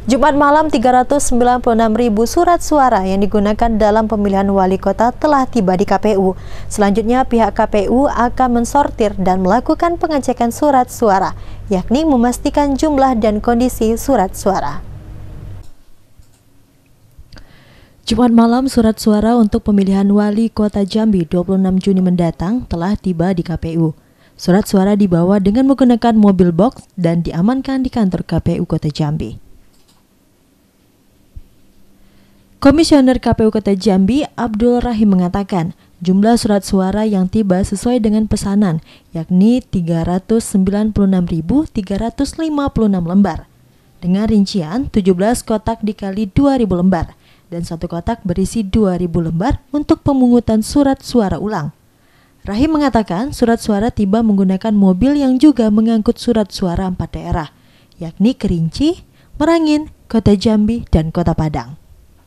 Jumat malam 396.000 surat suara yang digunakan dalam pemilihan wali kota telah tiba di KPU. Selanjutnya pihak KPU akan mensortir dan melakukan pengecekan surat suara, yakni memastikan jumlah dan kondisi surat suara. Jumat malam surat suara untuk pemilihan wali kota Jambi 26 Juni mendatang telah tiba di KPU. Surat suara dibawa dengan menggunakan mobil box dan diamankan di kantor KPU Kota Jambi. Komisioner KPU Kota Jambi, Abdul Rahim mengatakan, jumlah surat suara yang tiba sesuai dengan pesanan, yakni 396.356 lembar. Dengan rincian 17 kotak dikali 2.000 lembar, dan satu kotak berisi 2.000 lembar untuk pemungutan surat suara ulang. Rahim mengatakan surat suara tiba menggunakan mobil yang juga mengangkut surat suara 4 daerah, yakni Kerinci, Merangin, Kota Jambi, dan Kota Padang.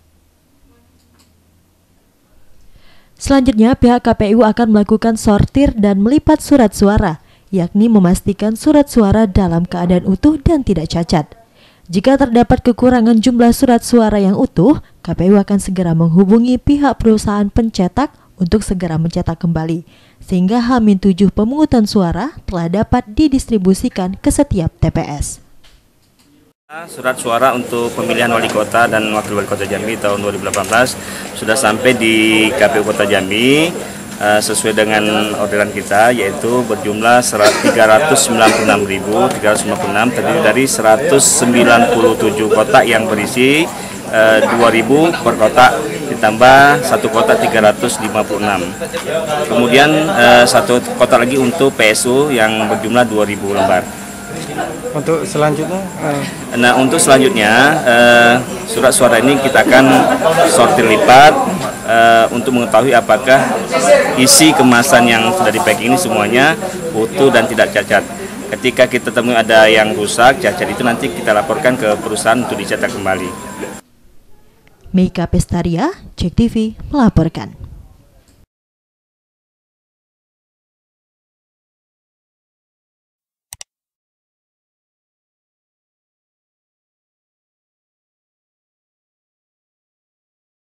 Selanjutnya, pihak KPU akan melakukan sortir dan melipat surat suara, yakni memastikan surat suara dalam keadaan utuh dan tidak cacat. Jika terdapat kekurangan jumlah surat suara yang utuh, KPU akan segera menghubungi pihak perusahaan pencetak untuk segera mencetak kembali, sehingga H-7 pemungutan suara telah dapat didistribusikan ke setiap TPS. Surat suara untuk pemilihan wali kota dan wakil wali kota Jambi tahun 2018 sudah sampai di KPU Kota Jambi sesuai dengan orderan kita, yaitu berjumlah 396.356, terdiri dari 197 kotak yang berisi 2.000 per kotak, ditambah satu kotak 356. Kemudian satu kotak lagi untuk PSU yang berjumlah 2.000 lembar. Untuk selanjutnya? Untuk selanjutnya surat suara ini kita akan sortir lipat untuk mengetahui apakah isi kemasan yang sudah di-packing ini semuanya utuh dan tidak cacat. Ketika kita temui ada yang rusak, cacat, itu nanti kita laporkan ke perusahaan untuk dicetak kembali. Meika Pestaria, Cek TV melaporkan.